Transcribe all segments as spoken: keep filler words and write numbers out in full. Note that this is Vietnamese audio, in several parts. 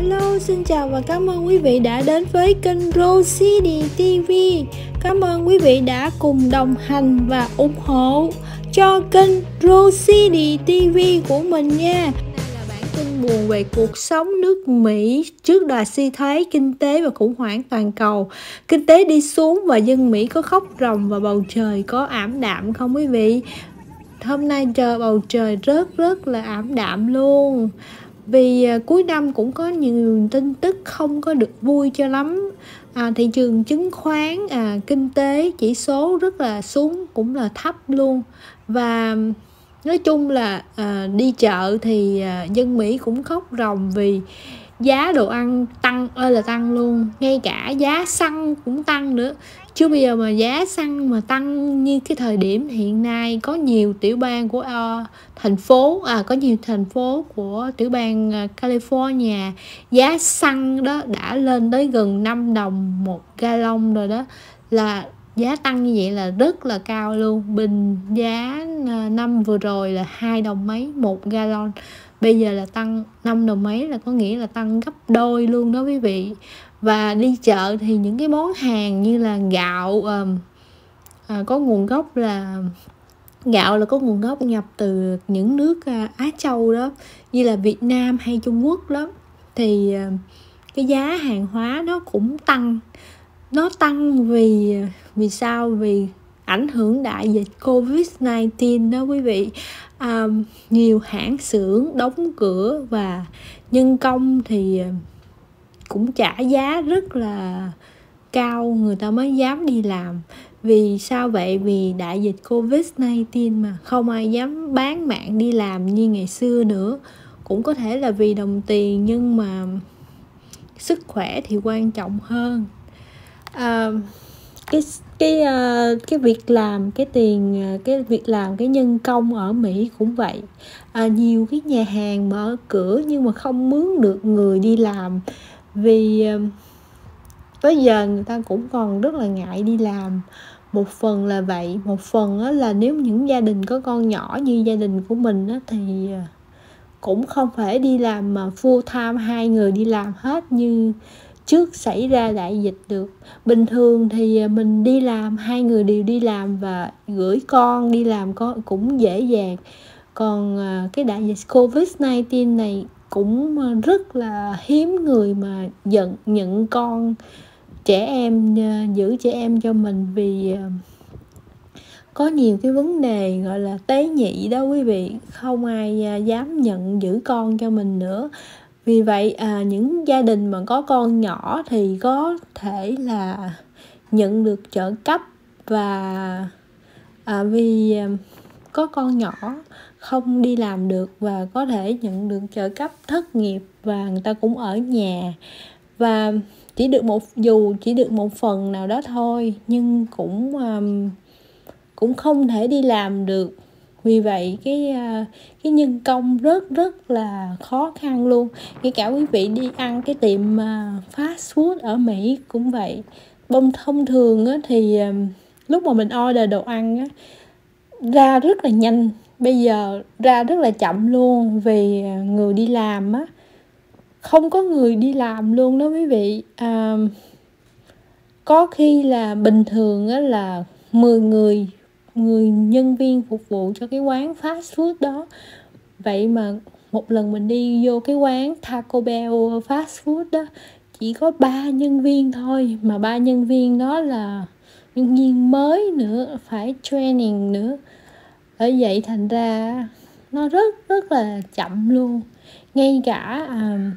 Hello, xin chào và cảm ơn quý vị đã đến với kênh Rosidi ti vi. Cảm ơn quý vị đã cùng đồng hành và ủng hộ cho kênh Rosidi ti vi của mình nha. Đây là bản tin buồn về cuộc sống nước Mỹ trước đà suy thoái kinh tế và khủng hoảng toàn cầu. Kinh tế đi xuống và dân Mỹ có khóc ròng và bầu trời có ảm đạm không quý vị? Hôm nay trời bầu trời rất rất là ảm đạm luôn. Vì à, cuối năm cũng có nhiều tin tức không có được vui cho lắm. à, Thị trường chứng khoán, à, kinh tế chỉ số rất là xuống, cũng là thấp luôn. Và nói chung là à, đi chợ thì à, dân Mỹ cũng khóc ròng vì giá đồ ăn tăng ơi là tăng luôn. Ngay cả giá xăng cũng tăng nữa. Chứ bây giờ mà giá xăng mà tăng như cái thời điểm hiện nay, có nhiều tiểu bang của uh, thành phố à có nhiều thành phố của tiểu bang uh, California, giá xăng đó đã lên tới gần năm đồng một gallon rồi đó. Là giá tăng như vậy là rất là cao luôn. Bình giá uh, năm vừa rồi là hai đồng mấy một gallon, bây giờ là tăng năm đồng mấy, là có nghĩa là tăng gấp đôi luôn đó quý vị. Và đi chợ thì những cái món hàng như là gạo um, à, có nguồn gốc là gạo là có nguồn gốc nhập từ những nước uh, Á Châu đó, như là Việt Nam hay Trung Quốc đó, thì uh, cái giá hàng hóa nó cũng tăng. Nó tăng vì vì sao? Vì ảnh hưởng đại dịch covid mười chín đó quý vị. À, nhiều hãng xưởng đóng cửa và nhân công thì cũng trả giá rất là cao, người ta mới dám đi làm. Vì sao vậy? Vì đại dịch covid mười chín mà không ai dám bán mạng đi làm như ngày xưa nữa. Cũng có thể là vì đồng tiền, nhưng mà sức khỏe thì quan trọng hơn. à, cái cái uh, cái việc làm, cái tiền cái việc làm, cái nhân công ở Mỹ cũng vậy. À, nhiều cái nhà hàng mở cửa nhưng mà không mướn được người đi làm, vì uh, tới giờ người ta cũng còn rất là ngại đi làm. Một phần là vậy, một phần là nếu những gia đình có con nhỏ như gia đình của mình á, thì cũng không phải đi làm mà full time hai người đi làm hết như trước xảy ra đại dịch được. Bình thường thì mình đi làm, hai người đều đi làm và gửi con đi làm con cũng dễ dàng. Còn cái đại dịch covid mười chín này cũng rất là hiếm người mà nhận nhận con trẻ em, giữ trẻ em cho mình, vì có nhiều cái vấn đề gọi là tế nhị đó quý vị. Không ai dám nhận giữ con cho mình nữa. Vì vậy à, những gia đình mà có con nhỏ thì có thể là nhận được trợ cấp. Và à, vì có con nhỏ không đi làm được và có thể nhận được trợ cấp thất nghiệp, và người ta cũng ở nhà. Và chỉ được một dù chỉ được một phần nào đó thôi, nhưng cũng um, cũng không thể đi làm được. Vì vậy cái cái nhân công rất rất là khó khăn luôn. Ngay cả quý vị đi ăn cái tiệm fast food ở Mỹ cũng vậy. Bông thông thường á, thì lúc mà mình order đồ ăn á, ra rất là nhanh, bây giờ ra rất là chậm luôn. Vì người đi làm á, không có người đi làm luôn đó quý vị. à, Có khi là bình thường á, là mười người người nhân viên phục vụ cho cái quán fast food đó. Vậy mà một lần mình đi vô cái quán Taco Bell fast food đó, chỉ có ba nhân viên thôi, mà ba nhân viên đó là nhân viên mới nữa, phải training nữa. Bởi vậy thành ra nó rất rất là chậm luôn. Ngay cả à,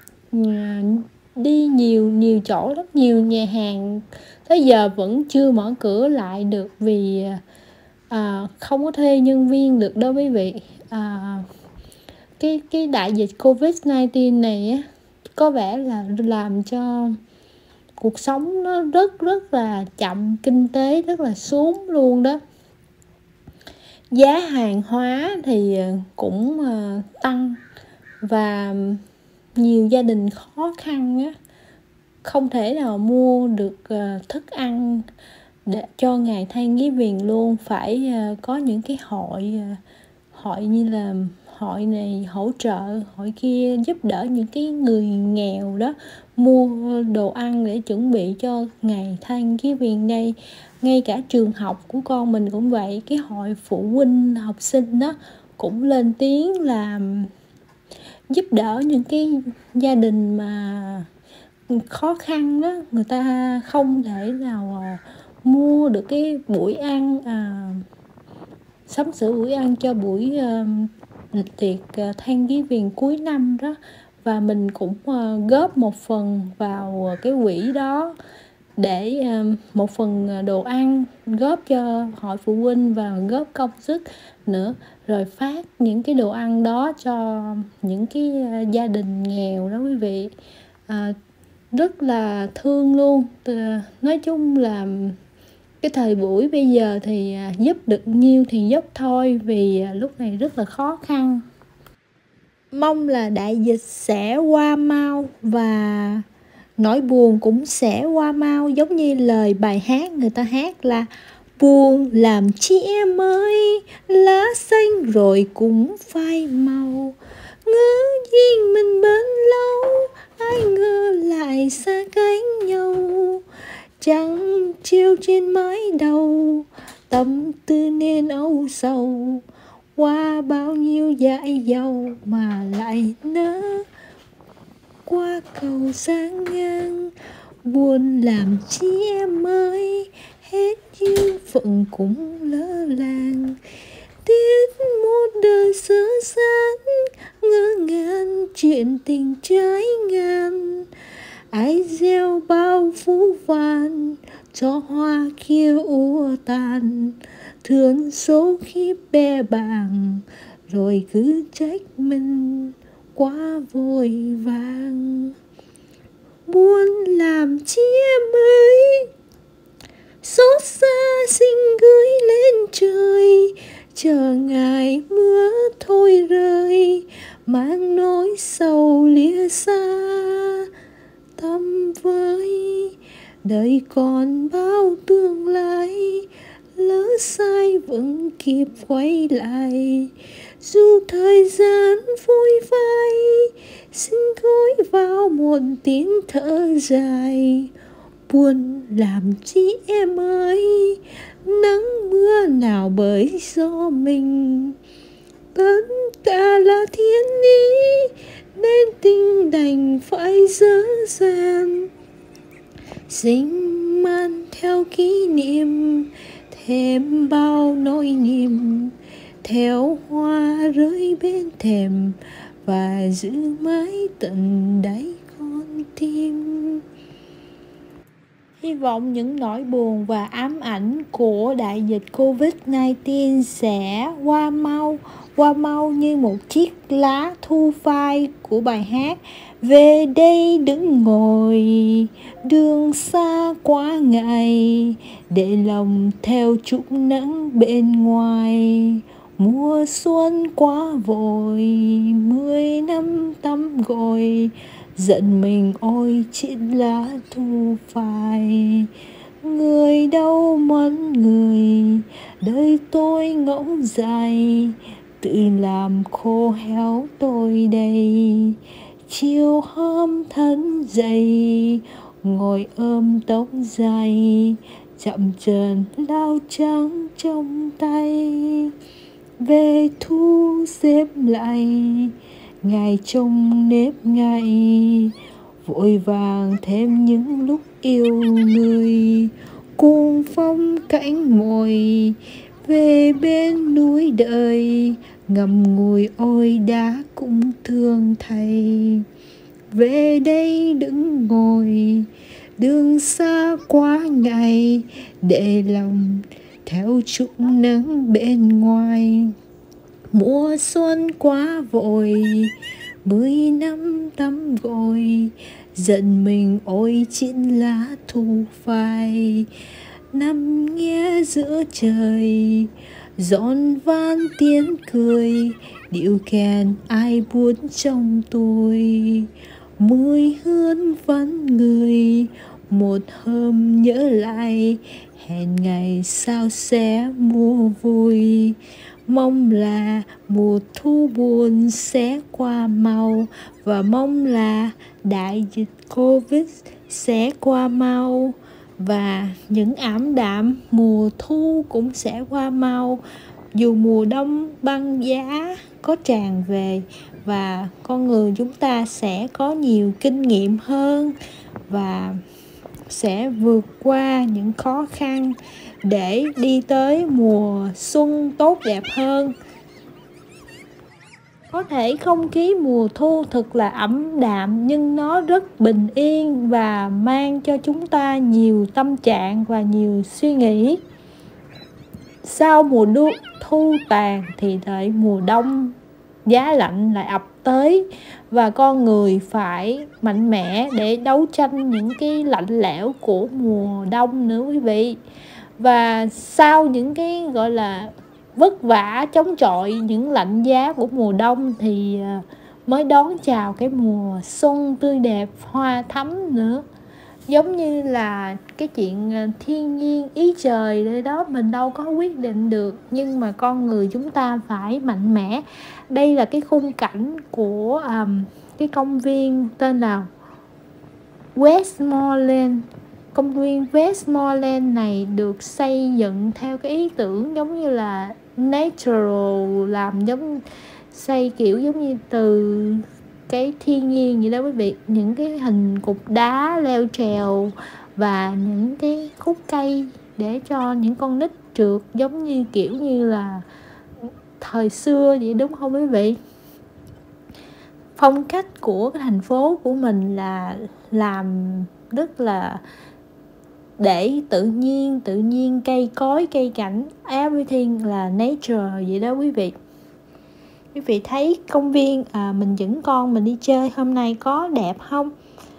đi nhiều nhiều chỗ rất nhiều nhà hàng tới giờ vẫn chưa mở cửa lại được, vì à, không có thuê nhân viên được đâu quý vị. à, cái cái đại dịch covid mười chín này á, có vẻ là làm cho cuộc sống nó rất rất là chậm, kinh tế rất là xuống luôn đó. Giá hàng hóa thì cũng uh, tăng, và nhiều gia đình khó khăn á, không thể nào mua được uh, thức ăn để cho ngày Thanksgiving luôn. Phải uh, có những cái hội uh, hội như là hội này hỗ trợ, hội kia giúp đỡ những cái người nghèo đó, mua đồ ăn để chuẩn bị cho ngày Thanksgiving đây. Ngay cả trường học của con mình cũng vậy, cái hội phụ huynh học sinh đó cũng lên tiếng làm giúp đỡ những cái gia đình mà khó khăn đó, người ta không thể nào mua được cái buổi ăn, à, sắm sửa buổi ăn cho buổi uh, tiệc uh, Thanksgiving cuối năm đó. Và mình cũng uh, góp một phần vào cái quỹ đó, để uh, một phần đồ ăn góp cho hội phụ huynh và góp công sức nữa, rồi phát những cái đồ ăn đó cho những cái uh, gia đình nghèo đó quý vị. uh, rất là thương luôn. uh, nói chung là cái thời buổi bây giờ thì giúp được nhiêu thì giúp thôi, vì lúc này rất là khó khăn. Mong là đại dịch sẽ qua mau và nỗi buồn cũng sẽ qua mau, giống như lời bài hát người ta hát là buồn làm chi em ơi, lá xanh rồi cũng phai màu, ngỡ duyên mình bên lâu, ai ngờ lại xa cánh nhau. Trăng chiều trên mái đầu, tâm tư nên âu sầu, qua bao nhiêu dãi dầu mà lại nỡ qua cầu sang ngang. Buồn làm chi em ơi, hết duyên phận cũng lỡ làng, tiếc một đời sơ sát, ngỡ ngàng chuyện tình trái ngang. Ai gieo bao phú vàn cho hoa kia úa tàn, thương số khi bè bàng rồi cứ trách mình quá vội vàng. Buồn làm chi em ơi, xót xa xin gửi lên trời, chờ ngày mưa thôi rơi, mang nỗi sầu lìa xa. Tâm với đời còn bao tương lai, lỡ sai vẫn kịp quay lại, dù thời gian vui vai, xin gối vào một tiếng thở dài. Buồn làm chi em ơi, nắng mưa nào bởi do mình, tất cả là thiên ý nên tình đành phải dở dàng. Sinh man theo kỷ niệm, thêm bao nỗi niềm, theo hoa rơi bên thềm và giữ mãi tận đáy con tim. Hy vọng những nỗi buồn và ám ảnh của đại dịch covid mười chín sẽ qua mau, qua mau như một chiếc lá thu phai của bài hát Về đây đứng ngồi, đường xa quá ngại, để lòng theo chút nắng bên ngoài. Mùa xuân quá vội, mười năm tắm gội, giận mình ôi chiếc lá thu phai. Người đâu mất người, đời tôi ngỗng dài, tự làm khô héo tôi đây. Chiều hôm thân dậy, ngồi ôm tóc dài, chậm chờn lao trắng trong tay. Về thu xếp lại, ngày trong nếp ngày, vội vàng thêm những lúc yêu người. Cùng phong cảnh ngồi, về bên núi đời, ngậm ngùi ôi đã cũng thương thầy. Về đây đứng ngồi, đường xa quá ngày, để lòng theo chút nắng bên ngoài. Mùa xuân quá vội, mười năm tắm gội, giận mình ôi chiếc lá thu phai. Nằm nghe giữa trời, giòn van tiếng cười, điệu kèn ai buồn trong tôi. Mười hương vắng người, một hôm nhớ lại, hẹn ngày sao sẽ mua vui. Mong là mùa thu buồn sẽ qua mau, và mong là đại dịch Covid sẽ qua mau, và những ảm đạm mùa thu cũng sẽ qua mau. Dù mùa đông băng giá có tràn về, và con người chúng ta sẽ có nhiều kinh nghiệm hơn và sẽ vượt qua những khó khăn để đi tới mùa xuân tốt đẹp hơn. Có thể không khí mùa thu thật là ẩm đạm, nhưng nó rất bình yên và mang cho chúng ta nhiều tâm trạng và nhiều suy nghĩ. Sau mùa đu, thu tàn thì đợi mùa đông giá lạnh lại ập tới, và con người phải mạnh mẽ để đấu tranh những cái lạnh lẽo của mùa đông nữa quý vị. Và sau những cái gọi là vất vả chống chọi những lạnh giá của mùa đông thì mới đón chào cái mùa xuân tươi đẹp, hoa thắm nữa. Giống như là cái chuyện thiên nhiên ý trời đây đó, mình đâu có quyết định được, nhưng mà con người chúng ta phải mạnh mẽ. Đây là cái khung cảnh của um, cái công viên tên là Westmoreland. Công viên Westmoreland này được xây dựng theo cái ý tưởng giống như là natural, làm giống xây kiểu giống như từ cái thiên nhiên vậy đó quý vị. Những cái hình cục đá leo trèo và những cái khúc cây để cho những con nít trượt, giống như kiểu như là thời xưa vậy, đúng không quý vị? Phong cách của cái thành phố của mình là làm rất là để tự nhiên, tự nhiên cây cối, cây cảnh, everything là nature vậy đó quý vị. Quý vị thấy công viên à, mình dẫn con mình đi chơi hôm nay có đẹp không?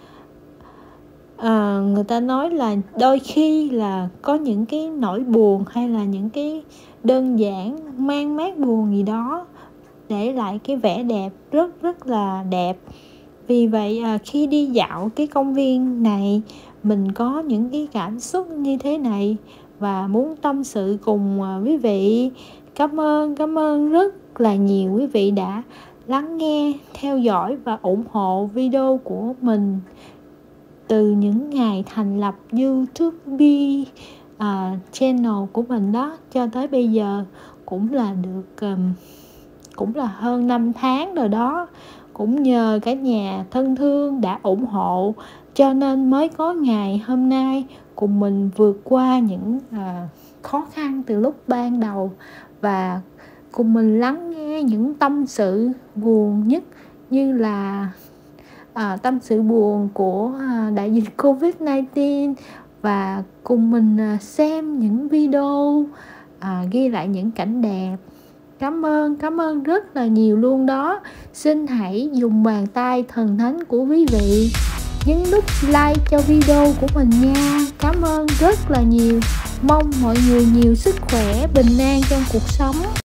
À, người ta nói là đôi khi là có những cái nỗi buồn hay là những cái đơn giản mang mát buồn gì đó để lại cái vẻ đẹp rất rất là đẹp. Vì vậy à, khi đi dạo cái công viên này, mình có những cái cảm xúc như thế này và muốn tâm sự cùng à, quý vị. Cảm ơn, cảm ơn rất là nhiều quý vị đã lắng nghe, theo dõi và ủng hộ video của mình từ những ngày thành lập YouTube à, channel của mình đó cho tới bây giờ cũng là được um, cũng là hơn năm tháng rồi đó. Cũng nhờ cả nhà thân thương đã ủng hộ cho nên mới có ngày hôm nay cùng mình vượt qua những à, khó khăn từ lúc ban đầu, và cùng mình lắng nghe những tâm sự buồn nhất, như là à, tâm sự buồn của à, đại dịch Covid mười chín, và cùng mình à, xem những video à, ghi lại những cảnh đẹp. Cảm ơn, cảm ơn rất là nhiều luôn đó. Xin hãy dùng bàn tay thần thánh của quý vị nhấn nút like cho video của mình nha. Cảm ơn rất là nhiều. Mong mọi người nhiều sức khỏe, bình an trong cuộc sống.